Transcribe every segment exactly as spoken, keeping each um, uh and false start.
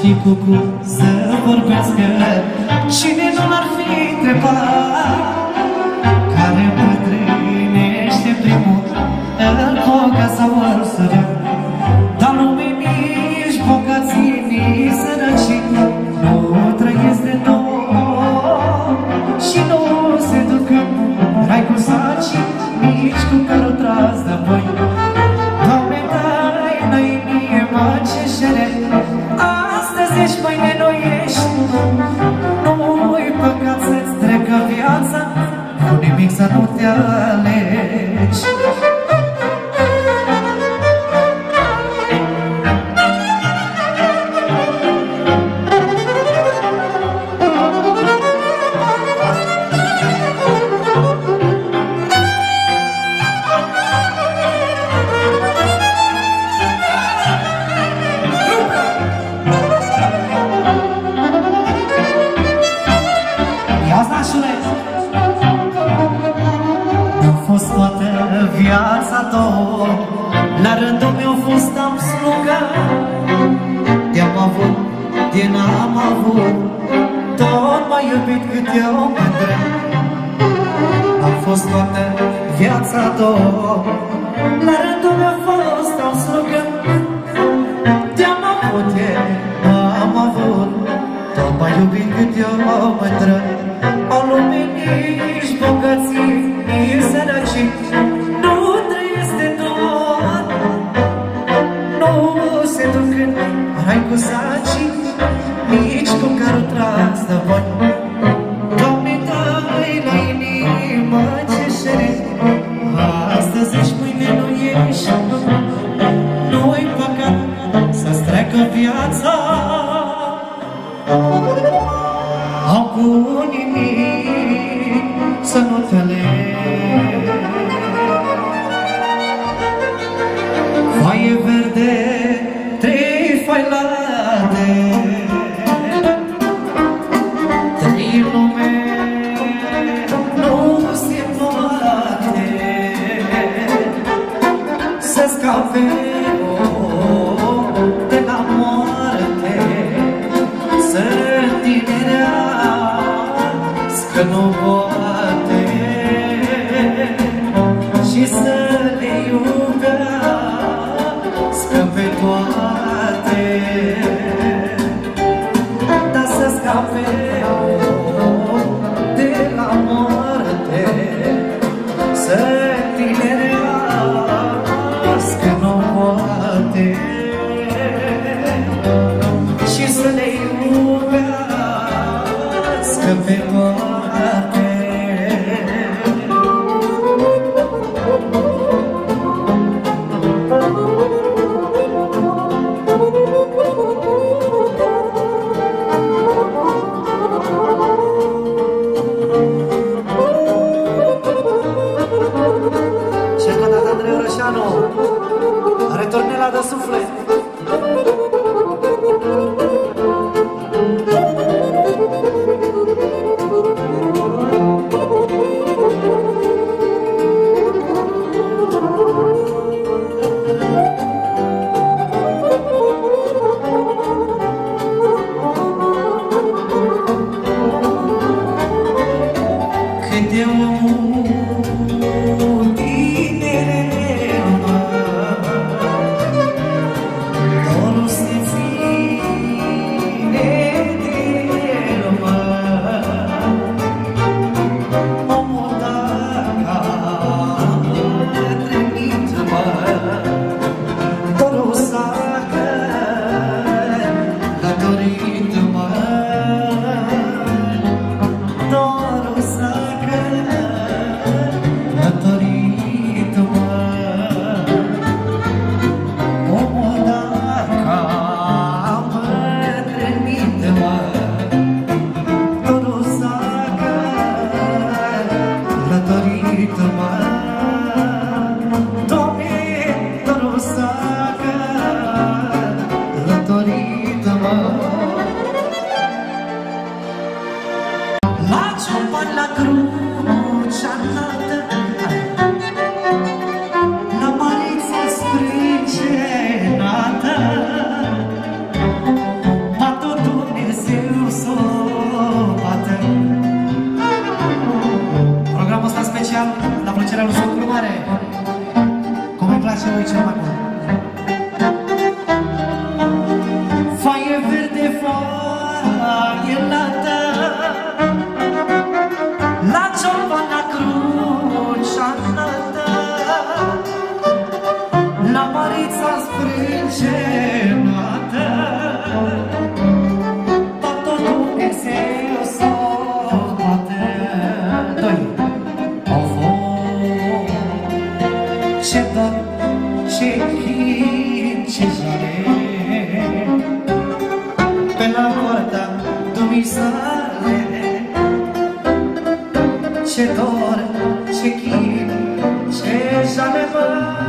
știi cucu să vorbească. Cine nu l-ar fi întrebat? Care îmbătrânește primul în foca sau în sără. Dar lumii nici bogații, nici sărăcii nu trăiesc de tot și nu se duc în rai cu sacii, nici cu carul tras de băi. Doamne, dai la inima ce șere, astăzi ești, mâine nu ești. Nu-i păcat să-ți trecă viața, cu nimic să nu te alegi. Viața două, la rândul meu fost am slugă. Te-am avut, din am avut, tot m-ai iubit cât eu mândră. Am fost toată viața două, la rândul meu fost am slugă. Te-am avut, am avut, tot m-ai iubit cât eu mândră. O lume nici bogății, nici sărăcii nu trăiesc de tot. Nu se duc în rai cu sacii, nici cu carul tras de bani. Doamne, dai la inimă ce șere, astăzi ești, mâine nu ești. Nu-i păcat să-ți treacă viața, au cu nimic să nu te alegi. Foaie verde, trei foi late, trei lume, nu se poate să scape de la moarte, să tinerească nu poate și să le iubească pe toate. Dar să scape de la moarte, să tinerească nu poate și să le iubească pe toate. Retornela de suflet. Cât de mult tinere, dorul se ține de urmă. Omul dacă trămit-mă, dorul sacă datorită-mă. Dorul sacă datorită-mă. Omul dacă mă trămit-mă, dorul sacă datorită-mă. Doamne, dorul sacă datorită-mă. La ciupan, la crucea înaltă, la maliță sprâncenată, m-a lumii sale. Ce dor, ce chin, ce jale mă,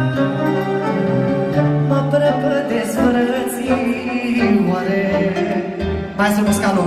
mă prăpădesc frățioare. Maestru Muscalu.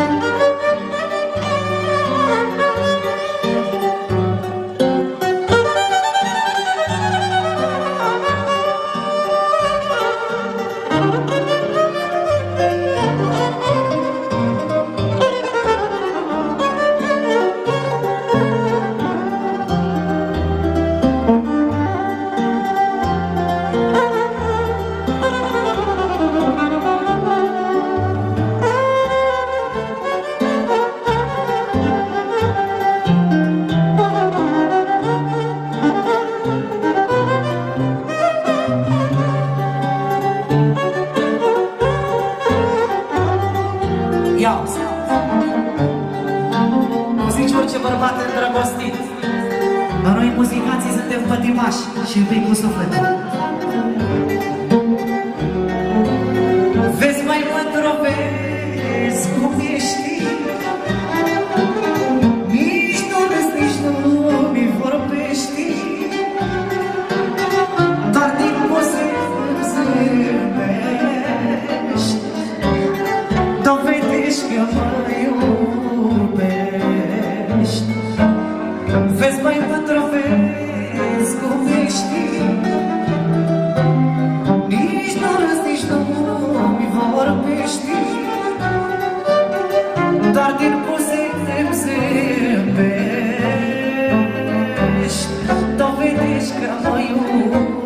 Și iubi cu sufletul. Vezi, mai mândru, vezi cum ești, nici nu râzi, nici nu mi vorbești, doar din poze îmi zâmbești, dovedești că mă iubești. Vezi, mai mândru, vezi cum ești, nici nu râzi, nici nu mi vorbești, doar din poze îmi zâmbești, dovedești că mă iubești.